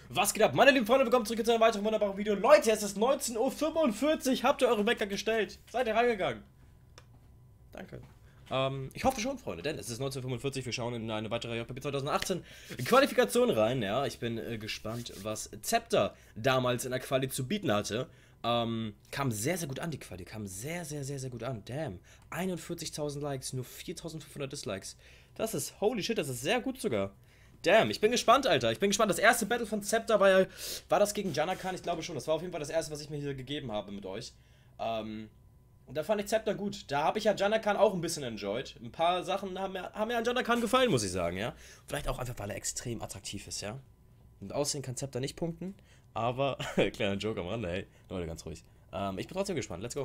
Was geht ab? Meine lieben Freunde, willkommen zurück zu einem weiteren wunderbaren Video. Leute, es ist 19:45 Uhr. Habt ihr eure Wecker gestellt? Seid ihr reingegangen? Danke. Ich hoffe schon, Freunde, denn es ist 19:45 Uhr. Wir schauen in eine weitere JPP 2018 Qualifikation rein. Ja, ich bin gespannt, was Zepter damals in der Quali zu bieten hatte. Kam sehr, sehr gut an, die Quali. Kam sehr, sehr, sehr, sehr gut an. Damn. 41.000 Likes, nur 4.500 Dislikes. Das ist, holy shit, das ist sehr gut sogar. Damn, ich bin gespannt, Alter. Ich bin gespannt. Das erste Battle von Zepter war das gegen Janakan? Ich glaube schon. Das war auf jeden Fall das erste, was ich mir hier gegeben habe mit euch. Und da fand ich Zepter gut. Da habe ich ja Janakan auch ein bisschen enjoyed. Ein paar Sachen haben mir an Janakan gefallen, muss ich sagen, ja. Vielleicht auch einfach, weil er extrem attraktiv ist, ja. Und aussehen kann Zepter nicht punkten. Aber, kleiner Joke am Rande, hey. Leute, ganz ruhig. Ich bin trotzdem gespannt. Let's go.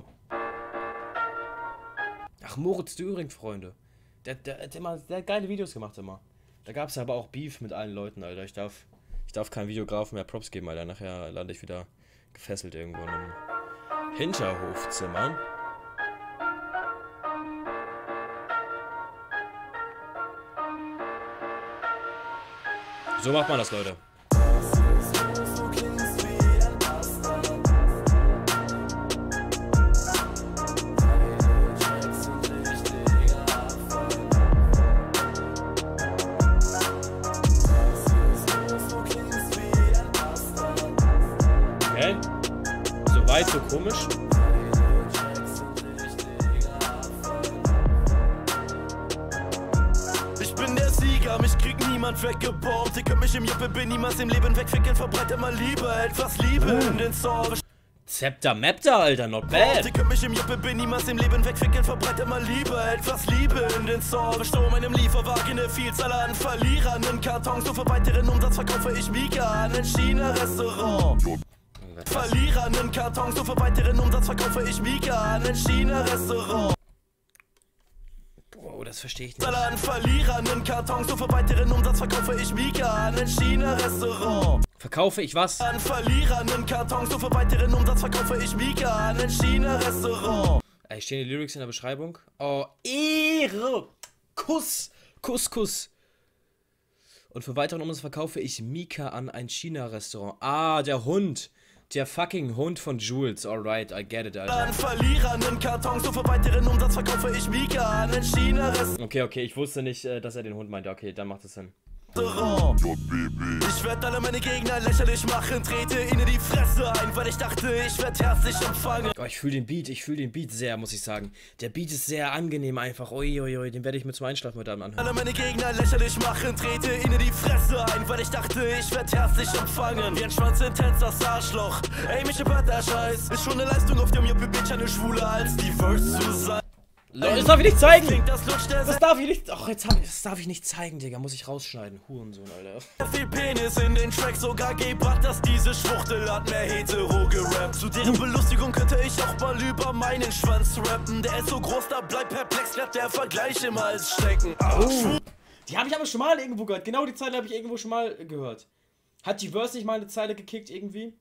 Ach, Moritz Düring, Freunde. Der hat geile Videos gemacht immer. Da gab es aber auch Beef mit allen Leuten, Alter. Ich darf keinen Videografen mehr Props geben, Alter. Nachher lande ich wieder gefesselt irgendwo in einem Hinterhofzimmer. So macht man das, Leute. Okay. So weit, so komisch. Ich bin der Sieger, mich kriegt niemand weggebombt. Ihr könnt mich im JPP niemals im Leben wegficken. Verbreitet mal lieber etwas Liebe in den Server. Zepter Mapter, Alter, not bad. Ihr könnt mich im JPP niemals im Leben wegficken. Verbreitet mal lieber etwas Liebe in den Server. Stau meinem Lieferwagen eine Vielzahl an Verlierern. In Kartons, nur für weiteren Umsatz verkaufe ich Mika an ein China-Restaurant. Verlierern in Kartons, nur für weiteren Umsatz verkaufe ich Mika an ein China-Restaurant. Wow, das verstehe ich nicht. An Verlierern in Kartons, nur für weiteren Umsatz verkaufe ich Mika an ein China-Restaurant. Verkaufe ich was? An Verlierern in Kartons, nur für weiteren Umsatz verkaufe ich Mika an ein China-Restaurant. Ey, stehen die Lyrics in der Beschreibung? Oh, Ehre! Kuss! Kuss, Kuss! Und für weiteren Umsatz verkaufe ich Mika an ein China-Restaurant. Ah, der Hund! Der fucking Hund von Jules. Alright, I get it, Alter. An Verlierern in Kartons, nur für weiteren Umsatz verkaufe ich Mika an ein China-Restaurant. Okay, ich wusste nicht, dass er den Hund meinte. Okay, dann macht es Sinn. Ich werde alle meine Gegner lächerlich machen, trete ihnen die Fresse ein, weil ich dachte, ich werde herzlich empfangen. Oh, ich fühle den Beat sehr, muss ich sagen. Der Beat ist sehr angenehm einfach. Uiuiui, den werde ich mir zum Einschlafen heute Abend anhören. Alle meine Gegner lächerlich machen, trete ihnen die Fresse ein, weil ich dachte, ich werde herzlich empfangen. Wie ein Schwanz intens das Arschloch. Ey, mich über der Scheiß. Ist schon eine Leistung auf dem JPP-Channel schwuler als diverse zu sein. Leute, das darf ich nicht zeigen! Das darf ich nicht. Ach, das darf ich nicht zeigen, Digga. Muss ich rausschneiden. Hurensohn, Alter. Viel Penis in den Track, sogar gebracht, dass diese Schwuchtel hat mehr hetero gerappt. Zu deren Belustigung könnte ich auch mal über meinen Schwanz rappen. Der ist so groß, da bleibt perplex, bleibt der Vergleich im Hals stecken. Die habe ich aber schon mal irgendwo gehört. Genau die Zeile habe ich irgendwo schon mal gehört. Hat die Verse nicht mal eine Zeile gekickt, irgendwie?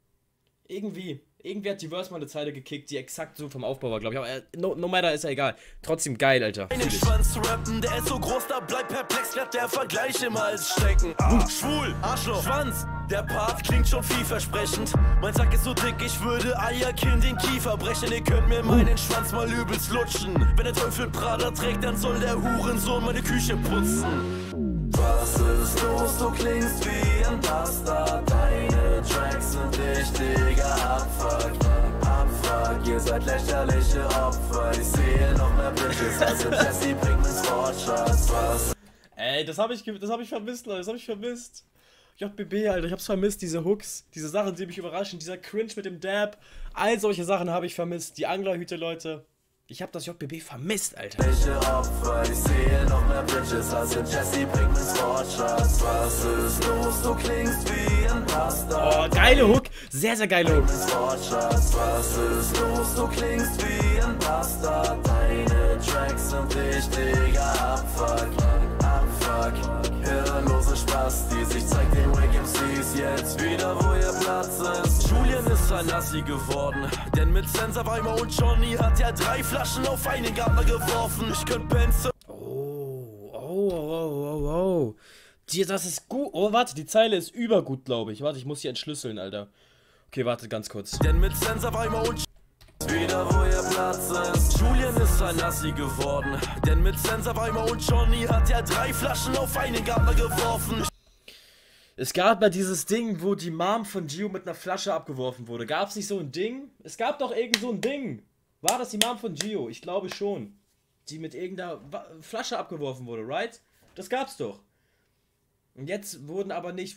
Irgendwie hat die Verse mal eine Zeile gekickt, die exakt so vom Aufbau war, glaube ich. Aber no matter, ist ja egal. Trotzdem geil, Alter. Einen Schwanz rappen, der ist so groß, da bleibt perplex, bleibt der Vergleich im Hals stecken. Schwul, Arschloch, Schwanz. Der Part klingt schon vielversprechend. Mein Sack ist so dick, ich würde Eierkind den Kiefer brechen. Ihr könnt mir meinen Schwanz mal übelst lutschen. Wenn der Teufel Prada trägt, dann soll der Hurensohn meine Küche putzen. Was ist los, du klingst wie ein Bastard. Deine Tracks sind richtiger Abfuck. Abfuck, ihr seid lächerliche Opfer. Ich sehe noch mehr Bitches, also Jesse bringt ins Wortschatz. Was? Ey, das hab ich vermisst, Leute, das hab ich vermisst. JBB, Alter, ich hab's vermisst, diese Hooks, diese Sachen, die mich überraschen, dieser Cringe mit dem Dab, all solche Sachen habe ich vermisst, die Anglerhüte, Leute. Ich hab das JBB vermisst, Alter. Opfer, ich sehe noch mehr Bitches, also Jesse bringt ins Wortschatz. Was ist los, du klingst wie ein Bastard. Oh, geile Hook, sehr, sehr geile Hook. Was ist los, du klingst wie ein Bastard. Deine Tracks sind richtiger Abfuck. Abfuck, hirnlose Spastis. Ich zeig den Wake MCs jetzt wieder, wo ihr Platz ist. Julian ist ein Lassi geworden, denn mit Sensor, Weimar und Johnny hat er 3 Flaschen auf einen Gabler geworfen. Ich könnt Benz. Oh. Das ist gut. Oh, warte, die Zeile ist übergut, glaube ich. Warte, ich muss hier entschlüsseln, Alter. Okay, warte, ganz kurz. Denn mit Sense auf einmal und wieder wo ihr Platz ist. Julian ist ein Nassi geworden. Denn mit Sense auf einmal und Johnny hat er 3 Flaschen auf einen Gabler geworfen. Es gab ja dieses Ding, wo die Mom von Gio mit einer Flasche abgeworfen wurde. Gab es nicht so ein Ding? Es gab doch irgend so ein Ding. War das die Mom von Gio? Ich glaube schon. Die mit irgendeiner Flasche abgeworfen wurde, right? Das gab's doch. Und jetzt wurde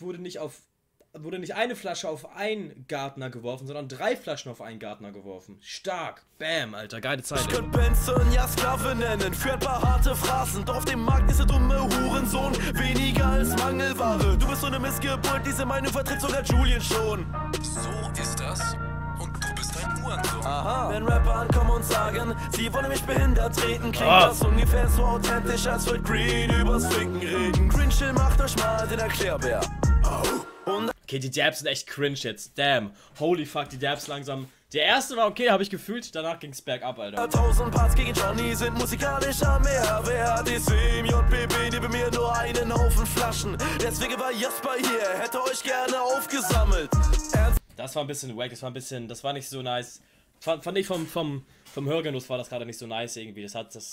nicht eine Flasche auf einen Gärtner geworfen, sondern 3 Flaschen auf einen Gärtner geworfen. Stark. Bam, Alter, geile Zeit. Ich könnte Benson ja Sklave nennen, für ein paar harte Phrasen. Doch auf dem Markt ist der dumme Hurensohn weniger als Mangelware. Du bist so eine Missgeburt, diese Meinung vertritt sogar Julian schon. So ist das. Und du bist ein Hurensohn. Aha. Wenn Rapper ankommen und sagen, sie wollen mich behindert treten, klingt das ungefähr so authentisch, als würde Green übers Ficken reden. Grinchill macht euch mal den Erklärbär. Und okay, die Dabs sind echt cringe jetzt. Damn. Holy fuck, die Dabs langsam. Der erste war okay, habe ich gefühlt. Danach ging's bergab, Alter. 1000 Parts gegen Johnny sind musikalischer Mehrwert. Ich seh im JBB neben mir nur einen Haufen Flaschen. Deswegen war Jasper hier, hätte euch gerne aufgesammelt. Das war ein bisschen wack, das war nicht so nice. Fand ich vom Hörgenuss war das gerade nicht so nice irgendwie.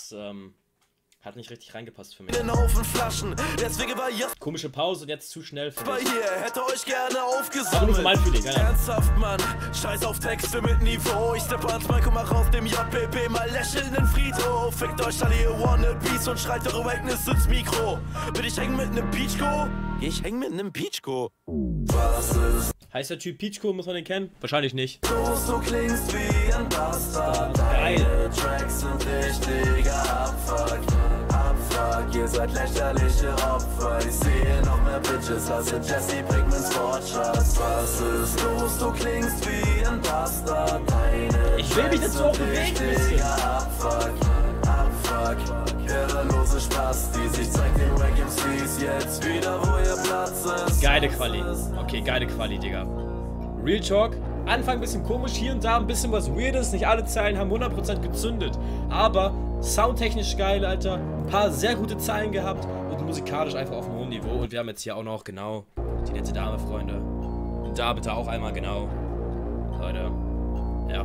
Hat nicht richtig reingepasst für mich. Einen Haufen Flaschen, deswegen war Jasper Komische Pause und jetzt zu schnell für mich. hier, hätte euch gerne aufgesammelt. Aber nur für mein Feeling, ja. Ernsthaft, Mann, scheiß auf Texte mit Niveau. Ich steppe ans Mic und mach auf dem JBB mal lächelnden Friedhof. Fickt euch alle ihr Wannabes und schreit eure Wackness ins Mikro. Will ich hängen mit nem Peachco? Ich häng mit nem Peachco. Was ist Heißt der Typ Peachco, muss man den kennen? Wahrscheinlich nicht. los, du klingst wie ein Bastard. Geil. Deine Tracks sind richtiger Abfuck. Abfuck, ihr seid lächerliche Opfer. Ich sehe noch mehr Bitches als in Jesse Pinkmans Wortschatz. Was ist los, du klingst wie ein Bastard. Deine Ich will mich dazu auch bewegen, bisschen. Abfuck, Abfuck. Irrelose Spaß, die sich zeigt den Wack MCs jetzt wieder, wo ihr Platz ist. Geile Quali. Okay, geile Quali, Digga. Real Talk. Anfang ein bisschen komisch, hier und da ein bisschen was Weirdes. Nicht alle Zeilen haben 100% gezündet. Aber soundtechnisch geil, Alter. Ein paar sehr gute Zeilen gehabt. Und musikalisch einfach auf einem hohen Niveau. Und wir haben jetzt hier auch noch, genau, die nette Dame, Freunde. Und da bitte auch einmal, genau. Leute. Ja.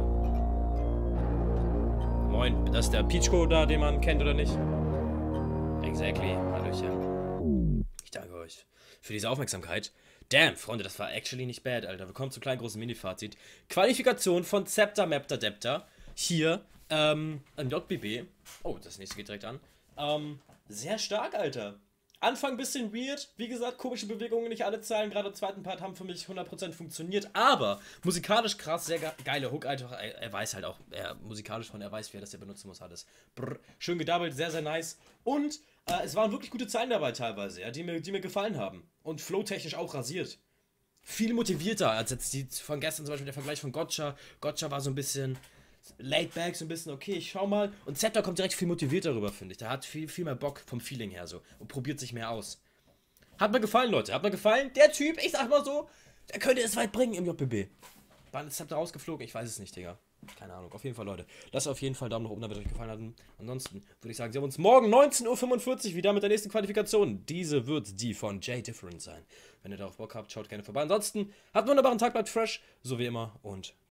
Moin. Das ist der Peachco da, den man kennt oder nicht? Exactly. Hallöchen. Ich danke euch für diese Aufmerksamkeit. Damn, Freunde, das war actually nicht bad, Alter. Wir kommen zum kleinen großen Mini-Fazit. Qualifikation von Zepter, Mapter, Depter. Hier, ein JBB. Oh, das nächste geht direkt an. Sehr stark, Alter. Anfang ein bisschen weird. Wie gesagt, komische Bewegungen, nicht alle Zeilen. Gerade im zweiten Part haben für mich 100% funktioniert. Aber musikalisch krass, sehr geile Hook, Alter. Er weiß halt auch, musikalisch er weiß, wie er das hier benutzen muss, alles. Brr, schön gedoubled, sehr, sehr nice. Und es waren wirklich gute Zeilen dabei teilweise, ja, die mir gefallen haben. Und flowtechnisch auch rasiert. Viel motivierter als jetzt die von gestern, zum Beispiel der Vergleich von Gotcha. Gotcha war so ein bisschen laid back, so ein bisschen, okay, ich schau mal. Und Zepter kommt direkt viel motivierter rüber, finde ich. Der hat viel mehr Bock vom Feeling her so und probiert sich mehr aus. Hat mir gefallen, Leute, hat mir gefallen. Der Typ, ich sag mal so, der könnte es weit bringen im JBB. Wann ist Zepter rausgeflogen? Ich weiß es nicht, Digga. Keine Ahnung, auf jeden Fall, Leute. Lasst auf jeden Fall Daumen nach oben, wenn es euch gefallen hat. Ansonsten würde ich sagen, sehen wir uns morgen 19:45 Uhr wieder mit der nächsten Qualifikation. Diese wird die von Jay Different sein. Wenn ihr darauf Bock habt, schaut gerne vorbei. Ansonsten, habt einen wunderbaren Tag, bleibt fresh, so wie immer und